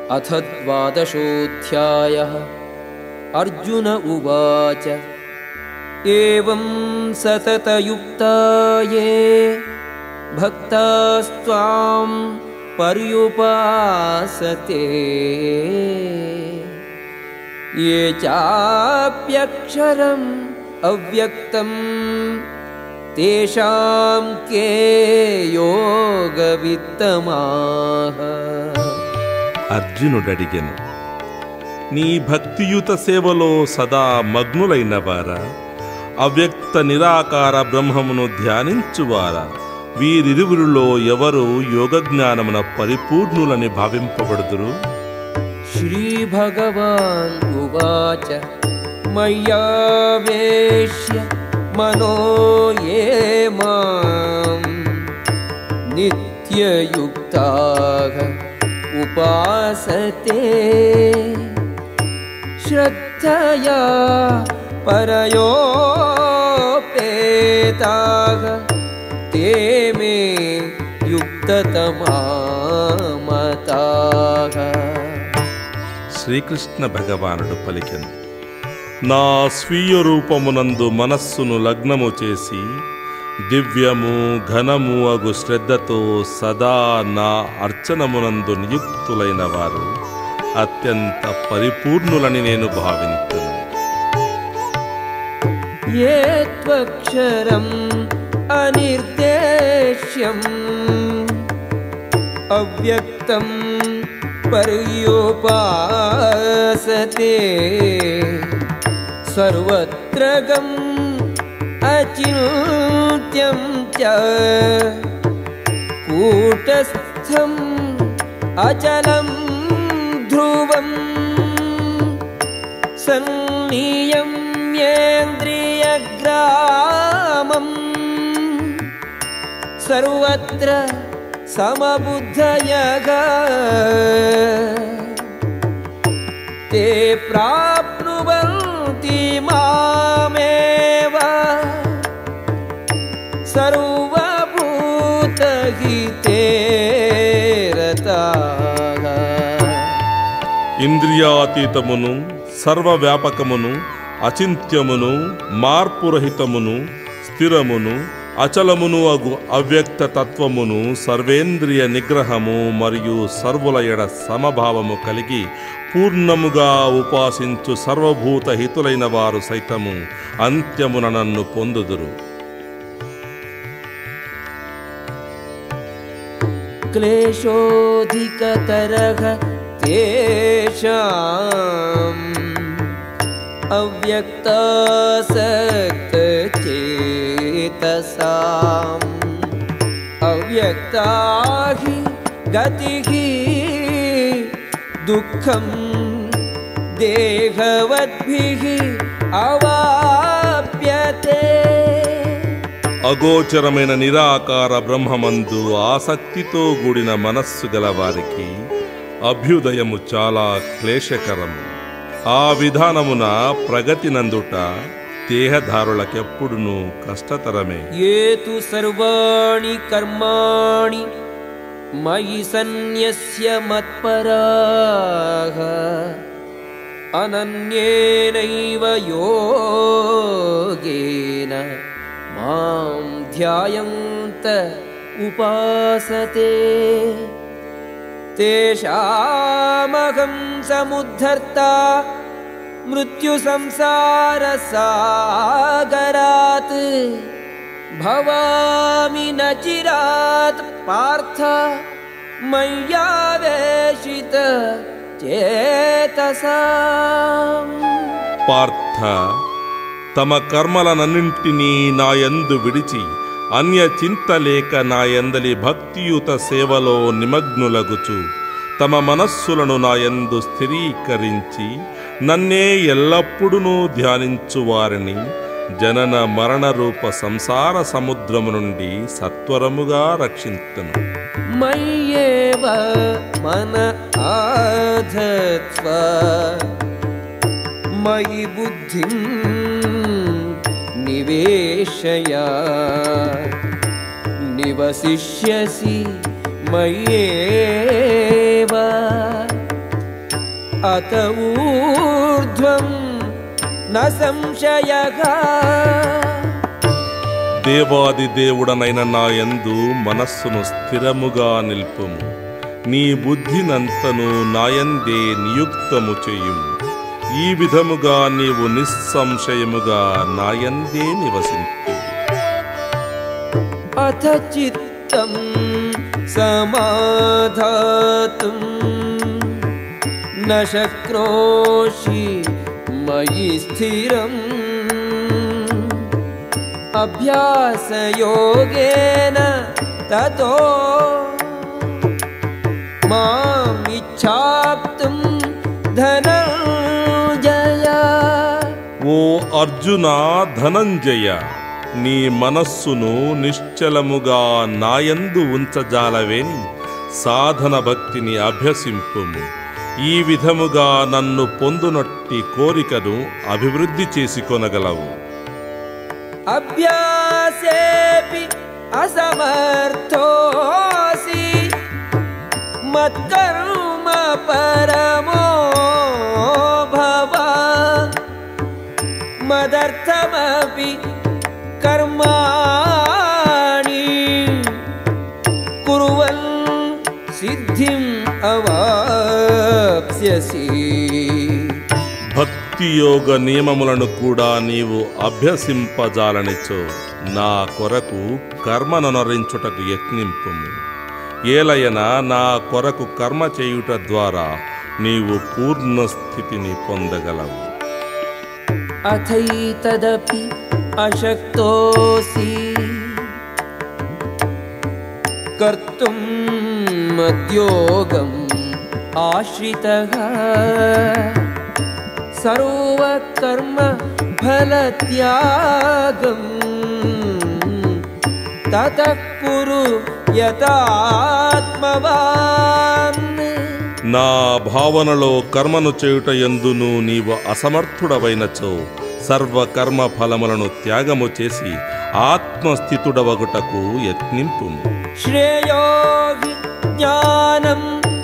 अथ द्वादशोऽध्यायः। अर्जुन उवाच एवं सततयुक्ता ये भक्तास्त्वां पर्युपासते ये चाप्यक्षरम् अव्यक्तं तेषां के योगवित्तमाः। అర్జునుడడిగెను, నీ భక్తియుత సేవలో సదా మగ్నులైనవారా, అవ్యక్త నిరాకార బ్రహ్మమును ధ్యానించువారా, వీరిరువురిలో ఎవరు యోగజ్ఞానమున పరిపూర్ణులని భావింపబడుదురు? శ్రీ భగవాన్ ఉవాచ మయ్యావేశ్య మనో ఏ మాం నిత్యయుక్తాః ఉపాసతే శ్రద్ధయా పరయోపేతాః తే మే యుక్తతమా మతాః. శ్రీకృష్ణ భగవానుడు పలికెను, నా స్వీయ రూపమునందు మనస్సును లగ్నము చేసి దివ్యము ఘనము అగు శ్రద్ధతో సదా నా అర్చనమునందు నియుక్తులైన వారు అత్యంత పరిపూర్ణులని నేను భావింతును. ఏ త్వక్షరం అనిర్దేశ్యం అవ్యక్తం పర్యుపాసతే సర్వత్ర గం అచింత్యం చ కూటస్థం అచలం ధ్రువం సన్నియమ్యేంద్రియగ్రామం సర్వత్ర సమబుద్ధయః తే ప్రాప్నువంతి మామేవ సర్వభూతహితే రతాః. ఇంద్రియాతీతమును సర్వవ్యాపకమును అచింత్యమును మార్పురహితమును స్థిరమును అచలమును అగు అవ్యక్త తత్వమును సర్వేంద్రియ నిగ్రహము మరియు సర్వుల ఎడ సమభావము కలిగి పూర్ణముగా ఉపాసించు సర్వభూత హితులైన వారు సైతము అంత్యమున నన్ను పొందుదురు. క్లేశోధికతరః తేషాం అవ్యక్తాసక్తచేతసాం అవ్యక్తా హి గతిః దుఃఖం దేహవద్భిః అవాప్యతే. అగోచరమైన నిరాకార బ్రహ్మమందు ఆసక్తితో కూడిన మనస్సు గల వారికి అభ్యుదయము చాలా క్లేశకరం. ఆ విధానమున ప్రగతి నందుట దేహధారులకెప్పుడునూ కష్టతరమే. ఏతు సర్వాణి కర్మాణి మయి సన్యస్య మత్పరాః అనన్యేనైవ యోగేన మాం ధ్యాయంత ఉపాసతే తేషామహం సముద్ధర్తా మృత్యు సంసార సాగరాత్ భవామి నచిరాత్ పార్థ మయ్యావేశిత చేతసాం. పార్థ, తమ కర్మలనన్నింటినీ నాయందు విడిచి అన్య చింత లేక నాయందలి భక్తియుత సేవలో నిమగ్నులగుచు తమ మనస్సులను నాయందు స్థిరీకరించి నన్నే ఎల్లప్పుడూ ధ్యానించువారిని జనన మరణ రూప సంసార సముద్రము నుండి సత్వరముగా రక్షింతును. మయ్యేవ మన ఆధత్వ మయి బుద్ధిం నివేశయ నివసిష్యసి మయ్యేవ అత ఊర్ధ్వం న సంశయః. దేవాది దేవుడనైన నా యందు మనస్సును స్థిరముగా నిల్పుము. నీ బుద్ధినంతను నాయందే నియుక్తము చేయుము. ఈ విధముగా నీవు నిస్సంశయముగా నాయందే నివసించు. అథ చిత్తం సమాధాతుం న శక్నోషి మయి స్థిరం. అభ్యాసయోగేన తతో మాం ఇచ్ఛాప్తుం ధనంజయ. ఓ అర్జున ధనంజయ, నీ మనస్సును నిశ్చలముగా నాయందు ఉంచజాలవేని సాధన భక్తిని అభ్యసింపుము. ఈ విధముగా నన్ను పొందునట్టి కోరికను అభివృద్ధి చేసుకొనగలవు. అభ్యాసేపి అసమర్థోసి మత్కర్మ పరమో భవ. మదర్థమపి కర్మాణి కుర్వన్ సిద్ధిం అవాప్స్యసి. భక్తి యోగ నియమములను కూడా నీవు అభ్యసింపజాలనిచో నా కొరకు కర్మనొనరించుటకు యత్నింపుము. ఏలయన నా కొరకు కర్మ చేయుట ద్వారా నీవు పూర్ణ స్థితిని పొందగలవు. అథైతదపి అశక్తోసి కర్తుం మద్యోగం ఆశ్రితః. సర్వకర్మ ఫలత్యాగం తతః కురు యతాత్మవాన్. నా భావనలో కర్మను చేయుట యందును నీవు అసమర్థుడవైనచో సర్వకర్మ ఫలములను త్యాగము చేసి ఆత్మస్థితుడవగుటకు యత్నింపుము. శ్రేయో హి జ్ఞానం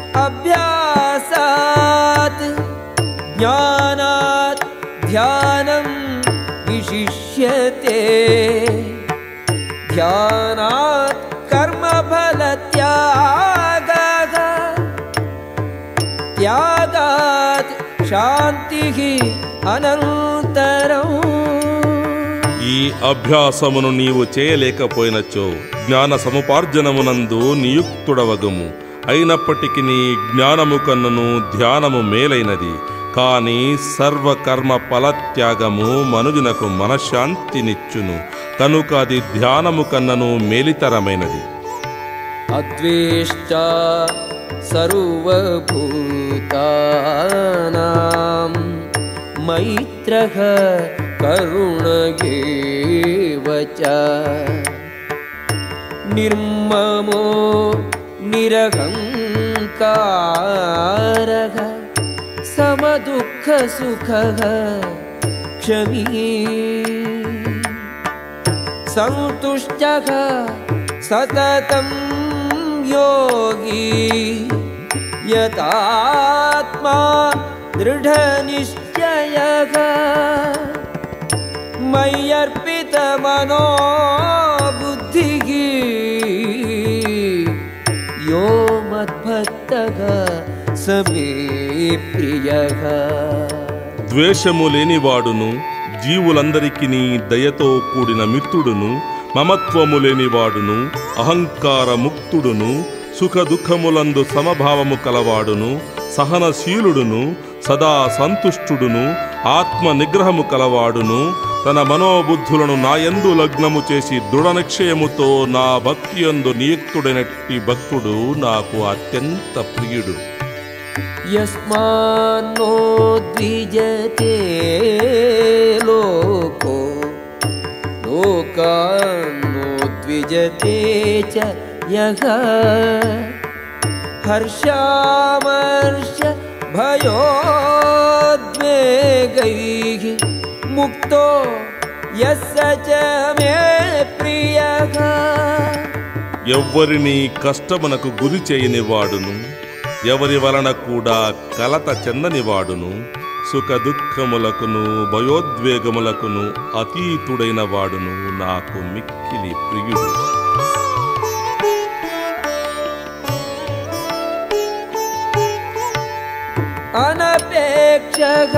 అభ్యాసాత్ జ్ఞానాత్ ధ్యానం విశిష్యతే. ధ్యానాత్ కర్మఫలత్యాగః త్యాగాత్ శాంతిః అనంతరం. ఈ అభ్యాసమును నీవు చేయలేకపోయినచో జ్ఞాన సముపార్జనమునందు నియుక్తుడవగుము. అయినప్పటికీ నీ జ్ఞానము కన్నును ధ్యానము మేలైనది. కాని సర్వకర్మ ఫలత్యాగము మనుజునకు మనశ్శాంతినిచ్చును. కనుక అది ధ్యానము కన్నను మేలితరమైనది. అద్వేష్టా సర్వభూతానాం మైత్రః కరుణ ఏవ చ. నిర్మమో నిరహంకారః సమదుఃఖసుఖః క్షమీ. సంతుష్టః సతతం యోగి యతాత్మా దృఢనిశ్చయః. మయ్యర్పితమనో బుద్ధిః యో మద్భక్తః సమే ప్రియః. ద్వేషము లేనివాడును జీవులందరికీ దయతో కూడిన మిత్రుడును, మమత్వము లేనివాడును, అహంకార ముక్తుడును, సుఖ దుఃఖములందు సమభావము కలవాడును, సహనశీలుడును, సదా సంతుష్టుడును, ఆత్మ నిగ్రహము కలవాడును, తన మనోబుద్ధులను నాయందు లగ్నము చేసి దృఢ నిశ్చయముతో నా భక్తియందు నియుక్తుడైనట్టి భక్తుడు నాకు అత్యంత ప్రియుడు. యస్మాన్నో ద్విజతే లోకో లోకాన్నో ద్విజతే చ యః. హర్షామర్ష భయోద్వేగైః ముక్తో యస్స చ మే ప్రియః. ఎవ్వరినీ కష్టమునకు గురి చేయని వాడును, ఎవరి వలన కూడా కలత చెందనివాడును, సుఖ దుఃఖములకును భయోద్వేగములకును అతీతుడైన వాడును నాకు మిక్కిలి ప్రియుడు. అనపేక్షః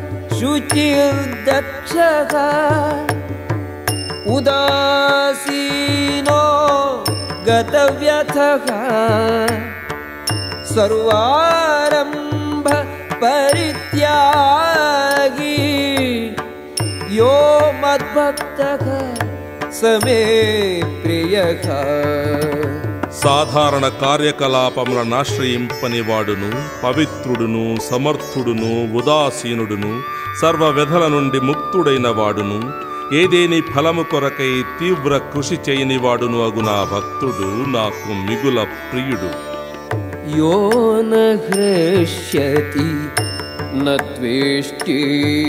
శుచిర్దక్షః ఉదాసీనో గతవ్యథః సర్వారంభ పరిత్యాగి యో మద్భక్తః సమే ప్రియః. సాధారణ కార్యకలాపములను ఆశ్రయింపని వాడును, పవిత్రుడును, సమర్థుడును, ఉదాసీనుడును, సర్వ వ్యధల నుండి ముక్తుడైన వాడును, ఏదేని ఫలము కొరకై తీవ్ర కృషి చేయని వాడును అగు నా భక్తుడు నాకు మిగుల ప్రియుడు. యో న హృష్యతి న ద్వేష్టి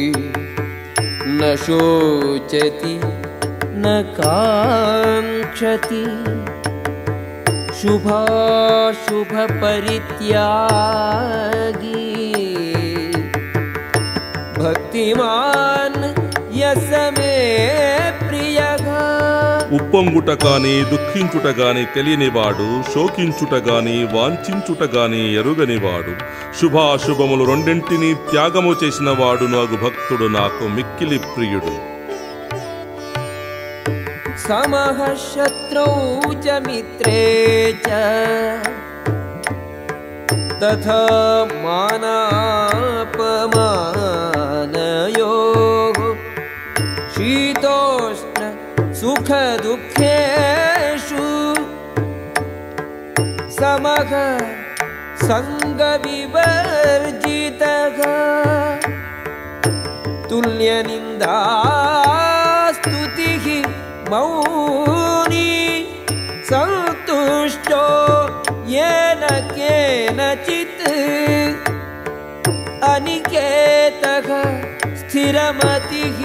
న శోచతి న కాంక్షతి శుభాశుభ పరిత్యాగి భక్తిమాన్ యస మే ప్రియః. ఉప్పొంగుట గాని దుఃఖించుట గాని తెలియనివాడు, శోకించుట గాని వాంఛించుట గాని ఎరుగనివాడు, శుభాశుభములు రెండింటినీ త్యాగము చేసిన వాడు నాకు భక్తుడు నాకు మిక్కిలి ప్రియుడు. సమః శత్రౌ చ మిత్రే చ తథా మానాపమానయోః శీతోష్ణ సుఖ దుఃఖేషు సమః సంగ వివర్జితః తుల్య నిందా స్తుతిః మౌని సంతుష్టో येन केनचित् अनिकेतः स्थिरमतिः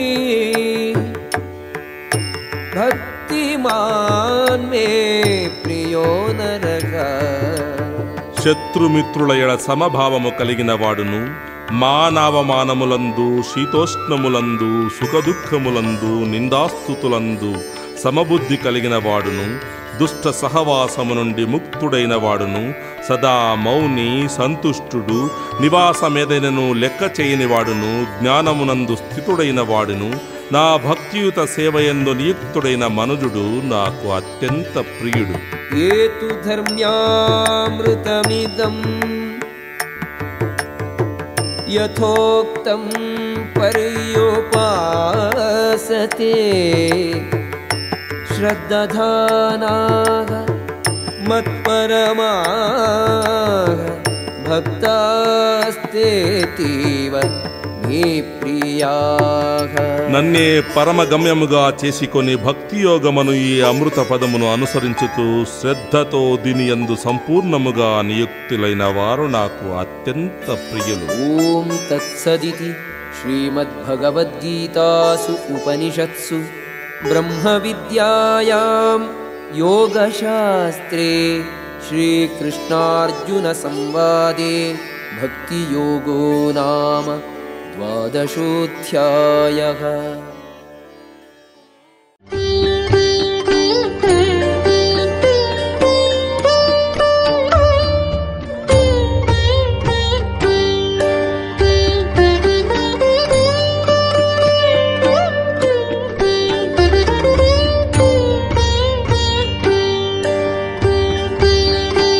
భక్తిమాన్ మే ప్రియో నరః. శత్రుమిత్రుల ఎడ సమభావము కలిగిన వాడును, మానవమానములందు శీతోష్ణములందు సుఖదుఃఖములందు నిందాస్తుతులందు సమబుద్ధి కలిగిన వాడును, దుష్ట సహవాసము నుండి ముక్తుడైన వాడును, సదా మౌని సంతుష్టుడు, నివాసమేదైనను లెక్క చేయని వాడును, జ్ఞానమునందు స్థితుడైన వాడును, నా భక్తియుత సేవయందు నియుక్తుడైన మనుజుడు నాకు అత్యంత ప్రియుడు. ఏతు ధర్మ్యామృతమిదం యథోక్తం పర్యోపాసతే శ్రద్ధానాః మత్పరమాః భక్తాస్తేతీవ మే ప్రియాః. నన్నే పరమగమ్యముగా చేసుకొని భక్తియోగమును ఈ అమృత పదమును అనుసరించుతూ శ్రద్ధతో దీనియందు సంపూర్ణముగా నియుక్తులైన వారు నాకు అత్యంత ప్రియులు. ఓం తత్సదితి శ్రీమద్భగవద్గీతాసు ఉపనిషత్సు బ్రహ్మ విద్యాయాం యోగశాస్త్రే శ్రీకృష్ణార్జున సంవాదే భక్తియోగో నామ ద్వాదశోऽధ్యాయః.